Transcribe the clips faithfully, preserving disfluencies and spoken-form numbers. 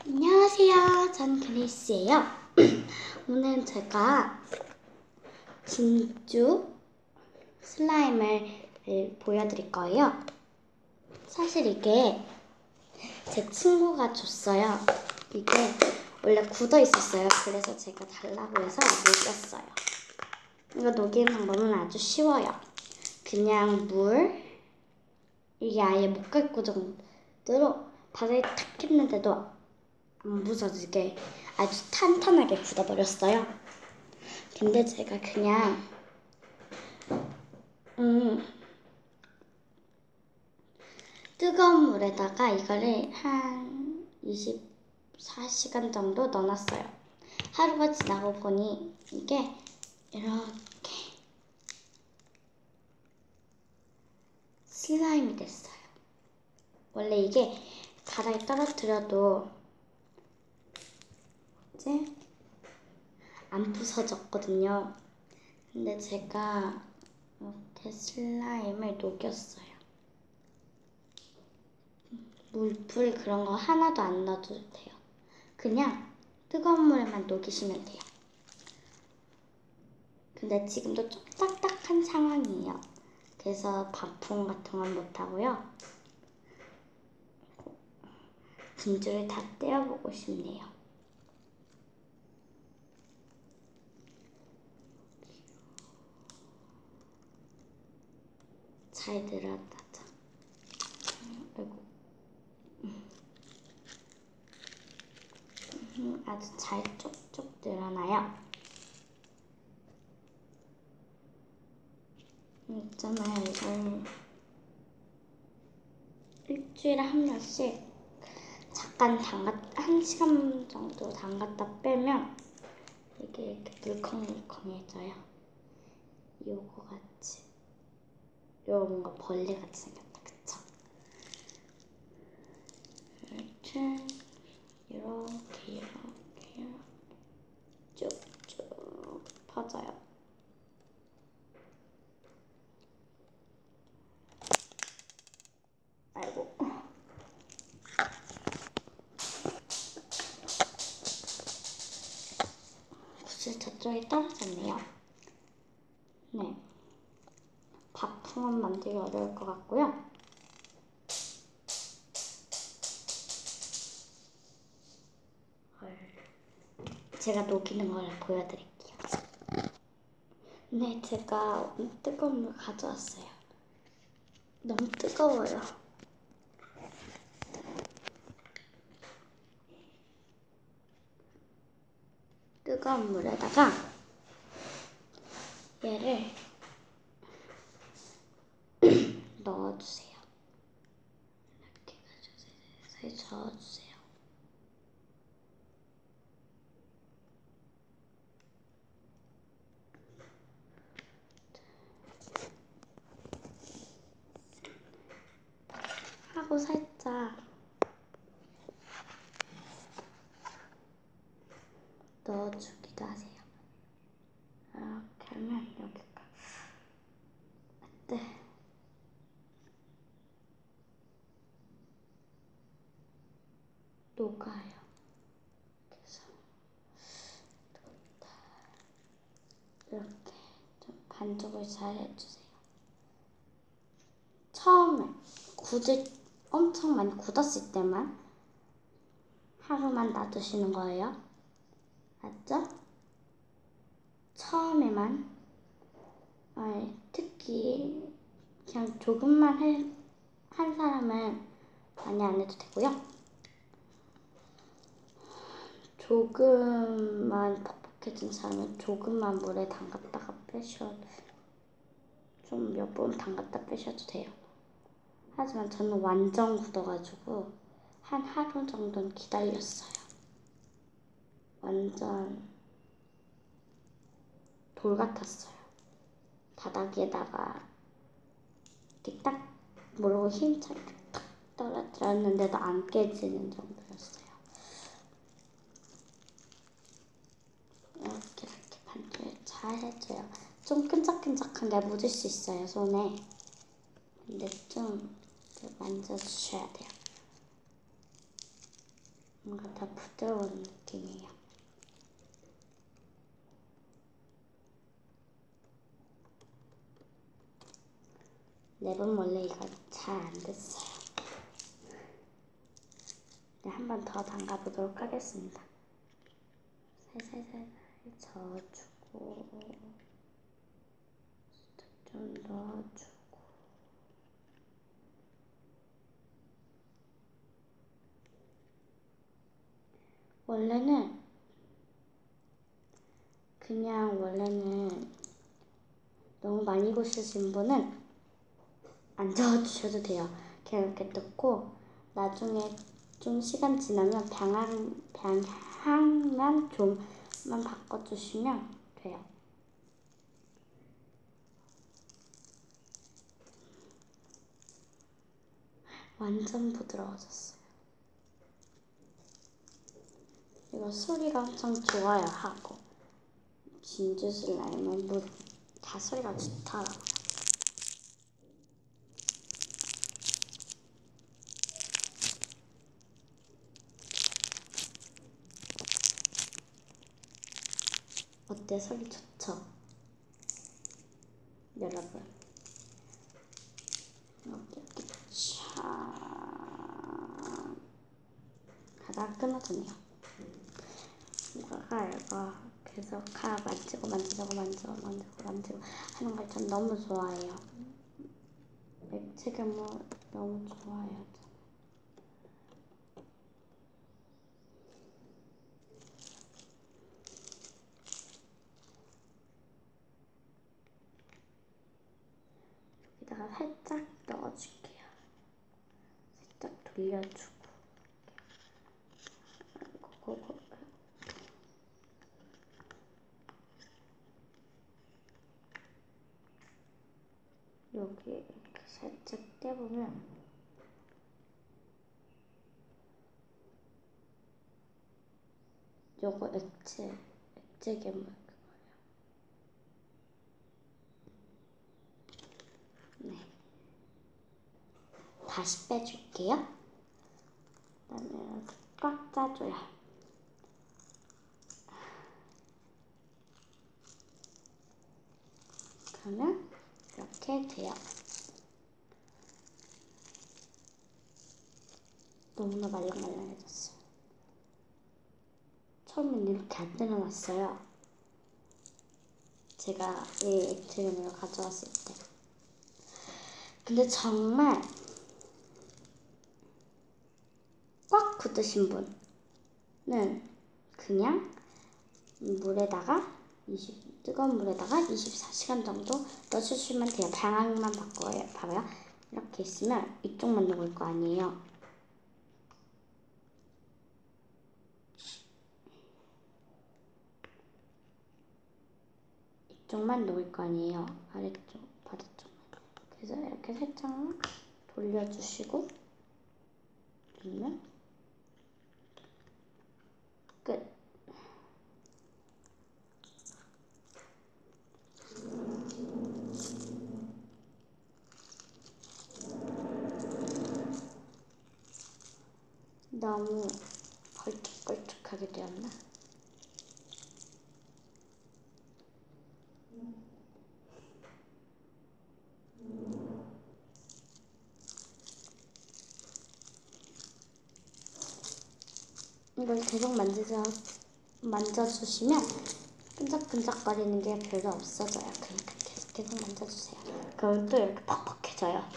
안녕하세요. 전 그레이스예요. 오늘 제가 진주 슬라임을 보여드릴 거예요. 사실 이게 제 친구가 줬어요. 이게 원래 굳어 있었어요. 그래서 제가 달라고 해서 녹였어요. 이거 녹이는 방법은 아주 쉬워요. 그냥 물, 이게 아예 못 갈 정도로 바닥에 탁 했는데도 안 부서지게 아주 탄탄하게 굳어버렸어요. 근데 제가 그냥 음, 뜨거운 물에다가 이거를 한 이십사 시간 정도 넣어놨어요. 하루가 지나고 보니 이게 이렇게 슬라임이 됐어요. 원래 이게 바닥에 떨어뜨려도 이제 안 부서졌거든요. 근데 제가 이렇게 슬라임을 녹였어요. 물, 불 그런 거 하나도 안 넣어도 돼요. 그냥 뜨거운 물에만 녹이시면 돼요. 근데 지금도 좀 딱딱한 상황이에요. 그래서 반품 같은 건 못하고요. 진주를 다 떼어보고 싶네요. 잘 늘었다. 아이고. 아주 잘 쪽쪽 늘어나요. 있잖아요. 이걸 일주일에 한 번씩 잠깐 담갔, 한 시간 정도 담갔다 빼면 이게 이렇게 물컹물컹해져요. 요거 같이. 요 뭔가 벌레 같이 생겼다. 그쵸? 이렇게 이렇게 이렇게 쭉쭉 퍼져요. 아이고. 구슬 저쪽에 떨어졌네요. 네. 바풍은 만들기 어려울 것 같고요. 제가 녹이는 걸 보여드릴게요. 네, 제가 뜨거운 물 가져왔어요. 너무 뜨거워요. 뜨거운 물에다가 얘를 넣어주세요. 이렇게 살살 저어주세요. 하고 살짝 넣어주기도 하세요. 이렇게 하면 여기가 네. 녹아요. 그래서 이렇게 좀 반죽을 잘 해주세요. 처음에 굳을 엄청 많이 굳었을 때만 하루만 놔두시는 거예요. 맞죠? 처음에만 아니, 특히 그냥 조금만 해, 한 사람은 많이 안 해도 되고요. 조금만 퍽퍽해진 사람은 조금만 물에 담갔다가 빼셔도 좀 몇 번 담갔다 빼셔도 돼요. 하지만 저는 완전 굳어가지고 한 하루 정도는 기다렸어요. 완전 돌 같았어요. 바닥에다가 이렇게 딱 모르고 힘차게 탁 떨어뜨렸는데도 안 깨지는 정도였어요. 이렇게 이렇게 반죽을 잘 해줘요. 좀 끈적끈적한데 묻을 수 있어요, 손에. 근데 좀 만져주셔야 돼요. 뭔가 다 부드러운 느낌이에요. 랩은 원래 이거 잘 안 됐어요. 네, 한 번 더 담가보도록 하겠습니다. 살살살살 저어주고 좀 넣어주고 원래는 그냥 원래는 너무 많이 고쓰신 분은 안 저어주셔도 돼요. 그냥 이렇게 넣고 나중에 좀 시간 지나면 방향, 방향만 좀만 바꿔주시면 돼요. 완전 부드러워졌어요. 이거 소리가 엄청 좋아요 하고 진주 슬라임은 뭐 다 소리가 좋더라고요. 어때? 소리 좋죠? 여러분 이렇게 차 하다가 끊어지네요. 이거가 이거 계속 카 만지고 만지고 만지고 만지고 만지고 하는 걸 전 너무 좋아해요. 액체괴물 너무 좋아해요. 여기다가 살짝 넣어줄게요. 살짝 돌려주고 고고 여기 이렇게 살짝 떼보면 요거 액체 액체 괴물 그거예요. 네. 다시 빼줄게요. 그다음에 꽉 짜줘요. 그러면 이렇게 돼요. 너무나 말랑말랑해졌어요. 처음엔 이렇게 안 내려놨어요. 제가 이 액체괴물을 가져왔을 때. 근데 정말 꽉 굳으신 분은 그냥 물에다가 이십, 뜨거운 물에다가 이십사 시간 정도 넣어주시면 돼요. 방향만 바꿔요. 봐봐요. 이렇게 있으면 이쪽만 녹을 거 아니에요. 이쪽만 녹을 거 아니에요. 아래쪽, 바닥쪽만. 그래서 이렇게 살짝 돌려주시고 누르면 끝. 너무 걸쭉걸쭉하게 되었나? 이걸 계속 만져서, 만져주시면 끈적끈적거리는 게 별로 없어져요. 그러니까 계속 계속 만져주세요. 그럼 또 이렇게 퍽퍽해져요.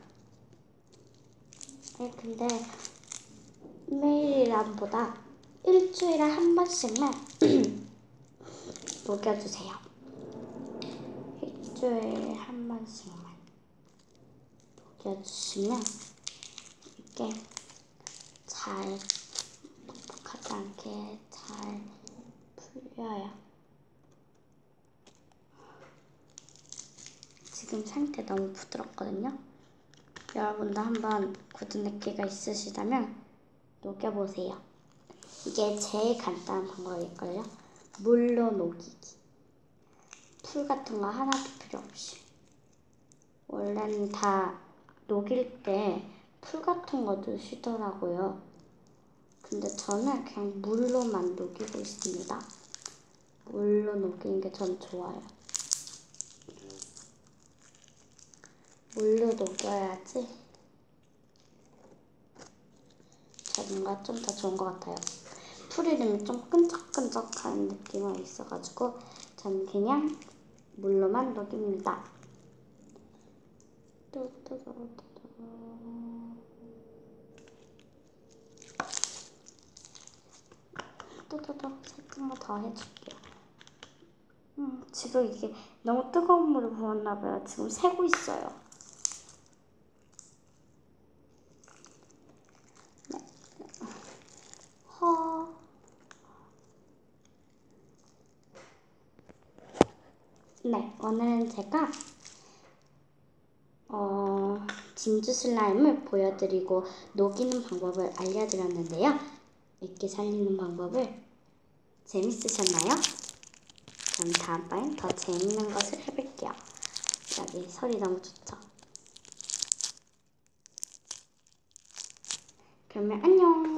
아니 근데 매일이란보다 일주일에 한 번씩만 녹여주세요. 일주일에 한 번씩만 녹여주시면 이게 잘 퍽퍽하지 않게 잘 풀려요. 지금 상태 너무 부드럽거든요. 여러분도 한번 굳은 액기가 있으시다면 녹여보세요. 이게 제일 간단한 방법일걸요. 물로 녹이기. 풀 같은 거 하나도 필요 없이. 원래는 다 녹일 때 풀 같은 거 넣으시더라고요. 근데 저는 그냥 물로만 녹이고 있습니다. 물로 녹이는 게 전 좋아요. 물로 녹여야지 뭔가 좀 더 좋은 것 같아요. 풀이름이 좀 끈적끈적한 느낌이 있어가지고 전 그냥 물로만 녹입니다. 또또또 살짝만 더 해줄게요. 음, 지금 이게 너무 뜨거운 물을 부었나봐요. 지금 새고 있어요. 네. 허. 네, 오늘은 제가 어, 진주 슬라임을 보여드리고 녹이는 방법을 알려드렸는데요. 이렇게 살리는 방법을 재밌으셨나요? 그럼 다음번엔 더 재밌는 것을 해볼게요. 여기 소리 너무 좋죠? 그러면 안녕!